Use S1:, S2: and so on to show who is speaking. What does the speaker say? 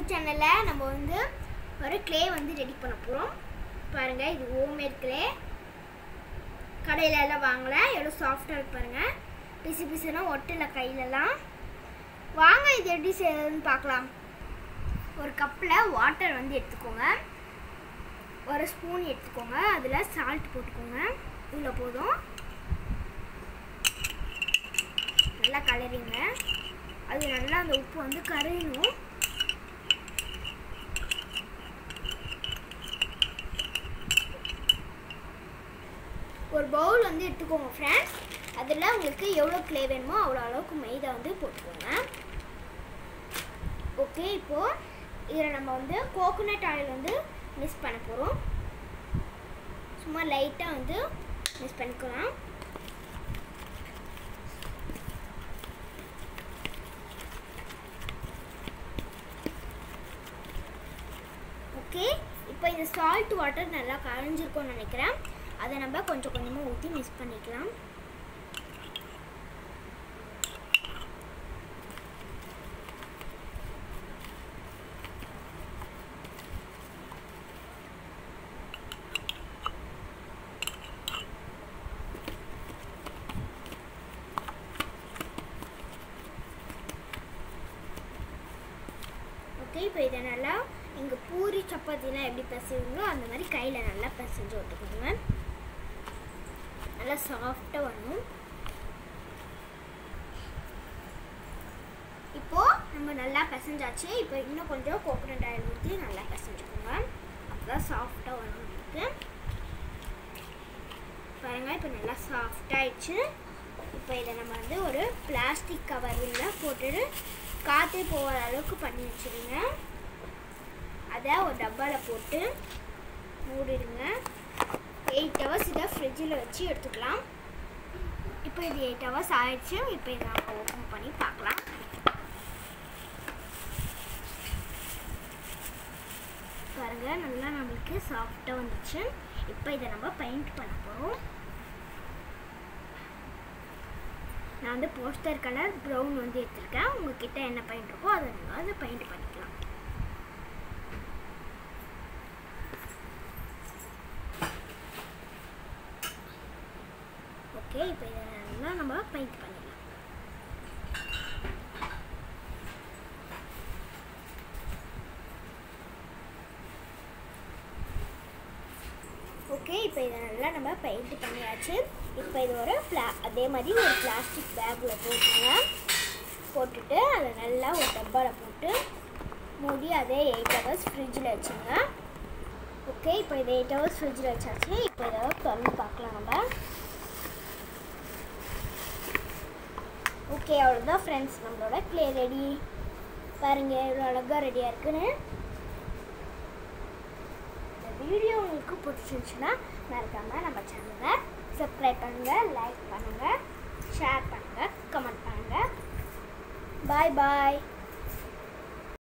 S1: YouTube சேனலில் நம்ம வந்து ஒரு க்ளே வந்து ரெடி பண்ண போகிறோம். பாருங்கள், இது ஹோம்மேட் க்ளே. கடையில் எல்லாம் வாங்கலை, எவ்வளோ சாஃப்டாக இருக்கு பாருங்கள். பிசு பிசுனா ஒட்டலை கையிலலாம். வாங்க இது எப்படி செய்யறதுன்னு பார்க்கலாம். ஒரு கப்பில் வாட்டர் வந்து எடுத்துக்கோங்க. ஒரு ஸ்பூன் எடுத்துக்கோங்க. அதில் சால்ட் போட்டுக்கோங்க. இவ்வளோ போதும். நல்லா கலரிங்க. அது நல்லா அந்த உப்பு வந்து கரையணும். ஒரு பவுல் வந்து எடுத்துக்கோங்க ஃப்ரெண்ட்ஸ். அதில் உங்களுக்கு எவ்வளோ க்ளே வேணுமோ அவ்வளோ அளவுக்கு மைதா வந்து போட்டுக்கோங்க. ஓகே, இப்போது இதில் நம்ம வந்து கோகோனட் ஆயில் வந்து மிக்ஸ் பண்ண போகிறோம். சும்மா லைட்டாக வந்து மிக்ஸ் பண்ணிக்கலாம். ஓகே, இப்போ இந்த சால்ட் வாட்டர் நல்லா கரைஞ்சிருக்கும்னு நினைக்கிறேன். அதை நம்ம கொஞ்சம் கொஞ்சமாக ஊற்றி மிக்ஸ் பண்ணிக்கலாம். ஓகே, இப்போ இதை நல்லா இங்கே பூரி சப்பாத்திலாம் எப்படி பிசைவீங்களோ அந்த மாதிரி கையில் நல்லா பிசைஞ்சு விட்டுக்கோங்க. நல்லா சாஃப்டாக வரணும். இப்போது நம்ம நல்லா பிசைஞ்சாச்சு. இப்போ இன்னும் கொஞ்சம் கோகோனட் ஆயில் ஊற்றி நல்லா பிசைஞ்சுக்கோங்க. அப்போ தான் சாஃப்டாக வரணும்னுக்கு. பாருங்கள், இப்போ நல்லா சாஃப்டாகிடுச்சு. இப்போ இதை நம்ம வந்து ஒரு பிளாஸ்டிக் கவரில் போட்டுட்டு காற்றே போகிற அளவுக்கு பண்ணி வச்சுருங்க. அதை ஒரு டப்பாவில் போட்டு மூடிடுங்க. 8 hours இதை ஃப்ரிட்ஜில் வச்சு எடுத்துக்கலாம். இப்போ இது 8 hours ஆயிடுச்சு. இப்போ இதை நம்ம ஓப்பன் பண்ணி பார்க்கலாம். பாருங்கள், நல்லா நம்மளுக்கு சாஃப்டாக வந்துச்சு. இப்போ இதை நம்ம பெயிண்ட் பண்ண போகிறோம். நான் வந்து போஸ்டர் கலர் ப்ரௌன் வந்து எடுத்துருக்கேன். உங்ககிட்ட என்ன பெயிண்ட் இருக்கோ அதை நீங்கள் வந்து பெயிண்ட் பண்ணிக்கலாம். ஓகே, இப்போ இதை நல்லா நம்ம பெயிண்ட் பண்ணிடலாம். ஓகே, இப்போ இதை நல்லா நம்ம பெயிண்ட் பண்ணியாச்சு. இப்போ இது ஒரு அதே மாதிரி ஒரு பிளாஸ்டிக் பேக்கில் போட்டுட்டு அதை நல்லா ஒரு டப்பாவில் போட்டு மூடி அதே 8 hours ஃப்ரிட்ஜில் வச்சுங்க. ஓகே, இப்போ இது 8 hours ஃப்ரிட்ஜில் வச்சாச்சு. இப்போ இதை திறந்து பார்க்கலாம் நம்ம. ஓகே, அவ்வளோதான் ஃப்ரெண்ட்ஸ், நம்மளோட க்ளே ரெடி. பாருங்கள் எவ்வளோ அழகாக ரெடியாக இருக்குன்னு. இந்த வீடியோ உங்களுக்கு பிடிச்சிருந்துச்சுன்னா மறக்காமல் நம்ம சேனலை சப்ஸ்கிரைப் பண்ணுங்கள், லைக் பண்ணுங்கள், ஷேர் பண்ணுங்கள், கமெண்ட் பண்ணுங்கள். பாய் பாய்.